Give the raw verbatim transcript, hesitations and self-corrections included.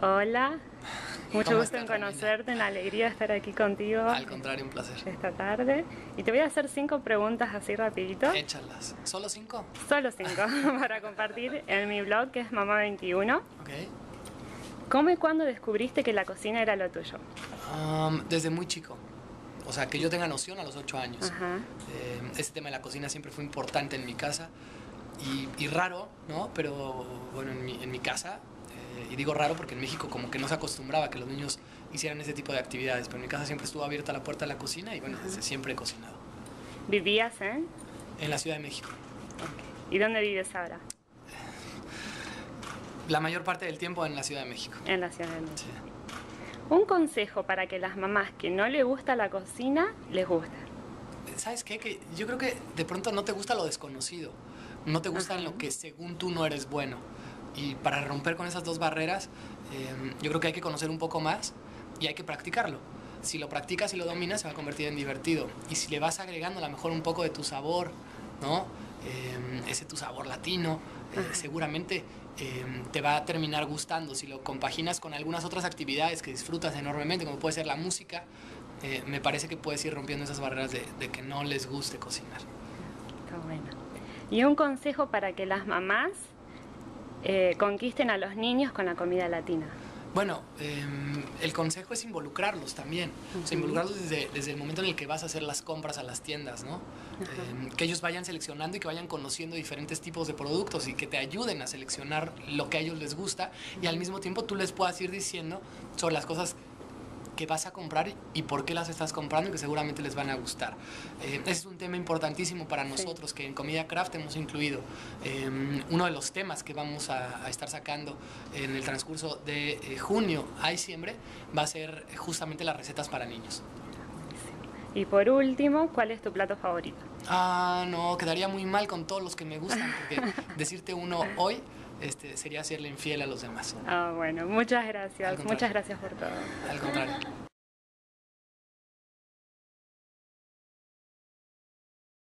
Hola, mucho ¿Cómo gusto en estás, Romina? conocerte, una alegría estar aquí contigo Al contrario, un placer. esta tarde. Y te voy a hacer cinco preguntas así rapidito, Échalas. ¿Solo cinco? solo cinco, para compartir en mi blog que es Mamá veintiuno. Ok. ¿Cómo y cuándo descubriste que la cocina era lo tuyo? Um, desde muy chico. O sea, que yo tenga noción a los ocho años. Ajá. Eh, este tema de la cocina siempre fue importante en mi casa. Y, y raro, ¿no? Pero bueno, en mi, en mi casa, eh, y digo raro porque en México como que no se acostumbraba a que los niños hicieran ese tipo de actividades. Pero en mi casa siempre estuvo abierta la puerta de la cocina y bueno, desde siempre he cocinado. ¿Vivías en? En la Ciudad de México. ¿Y dónde vives ahora? La mayor parte del tiempo en la Ciudad de México. En la Ciudad de México. Sí. Un consejo para que las mamás que no les gusta la cocina, les guste. ¿Sabes qué? Que yo creo que de pronto no te gusta lo desconocido. No te gusta en lo que según tú no eres bueno. Y para romper con esas dos barreras, eh, yo creo que hay que conocer un poco más y hay que practicarlo. Si lo practicas y lo dominas, se va a convertir en divertido. Y si le vas agregando a lo mejor un poco de tu sabor, ¿no? Eh, ese tu sabor latino, eh, seguramente eh, te va a terminar gustando. Si lo compaginas con algunas otras actividades que disfrutas enormemente, como puede ser la música, eh, me parece que puedes ir rompiendo esas barreras de, de que no les guste cocinar. Está bueno. Y un consejo para que las mamás eh, conquisten a los niños con la comida latina. Bueno, eh, el consejo es involucrarlos también. O sea, involucrarlos desde, desde el momento en el que vas a hacer las compras a las tiendas, ¿no? Eh, que ellos vayan seleccionando y que vayan conociendo diferentes tipos de productos y que te ayuden a seleccionar lo que a ellos les gusta y al mismo tiempo tú les puedas ir diciendo sobre las cosas que vas a comprar y por qué las estás comprando y que seguramente les van a gustar. Eh, ese es un tema importantísimo para nosotros, sí, que en Comida Craft hemos incluido. Eh, uno de los temas que vamos a, a estar sacando en el transcurso de eh, junio a diciembre va a ser justamente las recetas para niños. Y por último, ¿cuál es tu plato favorito? Ah, no, quedaría muy mal con todos los que me gustan, porque decirte uno hoy este, sería serle infiel a los demás. Ah, bueno, muchas gracias. Muchas gracias por todo. Al contrario.